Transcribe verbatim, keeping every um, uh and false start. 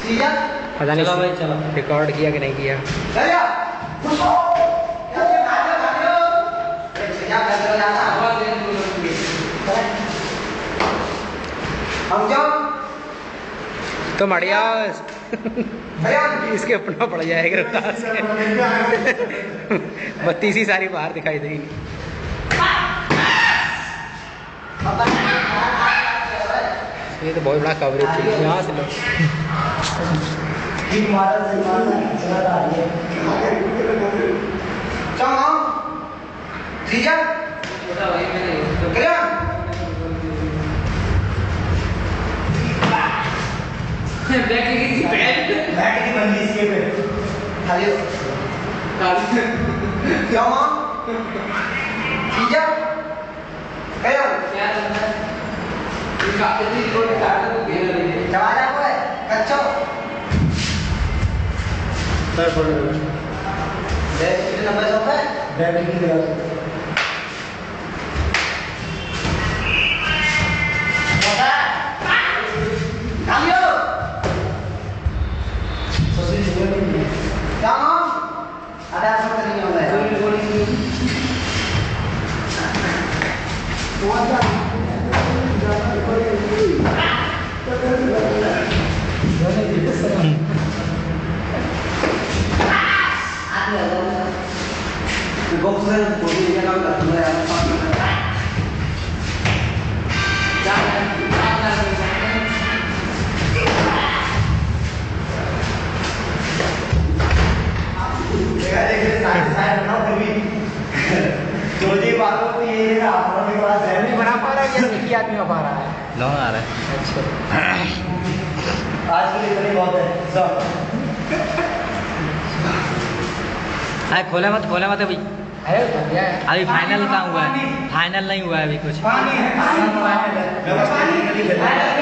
पता नहीं भाई, चलो रिकॉर्ड किया कि नहीं किया। तो मड़िया इसके अपना पड़ जाएगा बत्तीस ही सारी बाहर दिखाई देगी। ये तो बहुत बड़ा कवरेज थी यहाँ से लो। बना पा रहा है या एक ही आदमी पा रहा है? लॉन्ग आ रहा है। अच्छा आज के लिए इतनी बहुत है सब। अरे खोले मत खोले मत अभी। अरे अभी फाइनल कहाँ हुआ है? फाइनल नहीं हुआ है अभी कुछ।